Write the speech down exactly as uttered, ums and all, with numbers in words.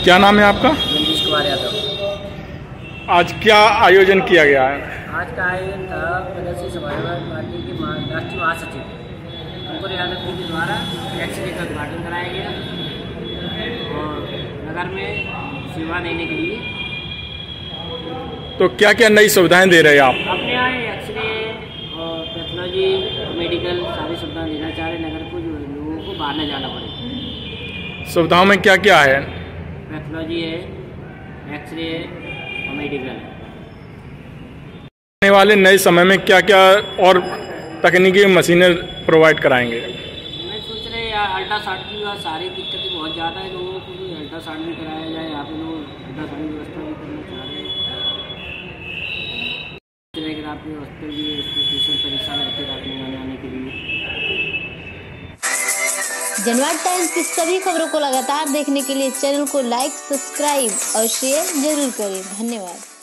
क्या नाम है आपका? नीतीश कुमार यादव। आज क्या आयोजन किया गया है? आज का आयोजन था प्रगतिशील समाजवादी पार्टी के राष्ट्रीय महासचिव अंकुर यादव जी के द्वारा एक्सरे का उद्घाटन कराया गया और नगर में सेवा देने के लिए। तो क्या क्या नई सुविधाएं दे रहे हैं आप? अपने यहाँ एक्सरे और पैथोलॉजी मेडिकल सारी सुविधाएं देना चाह रहे नगर को, जो लोगों को बाहर न जाना पड़े। सुविधाओं में क्या क्या है? पैथोलॉजी है, एक्सरे है और मेडिकल है। आने वाले नए समय में क्या क्या और तकनीकी मशीनें प्रोवाइड कराएंगे? मैं सोच रहे हैं अल्ट्रासाउंड की बात, सारी दिक्कतें बहुत ज़्यादा है लोगों को, भी अल्ट्रासाउंड भी कराया जाए। यहाँ पे लोग अल्ट्रासाउंड की व्यवस्था भी करना चाह रहे हैं। सोनोग्राफी हॉस्पिटल भी है, इसमें ट्यूशन परीक्षा रहती है आने आने के लिए। जनवाद टाइम्स की सभी खबरों को लगातार देखने के लिए चैनल को लाइक, सब्सक्राइब और शेयर जरूर करें। धन्यवाद।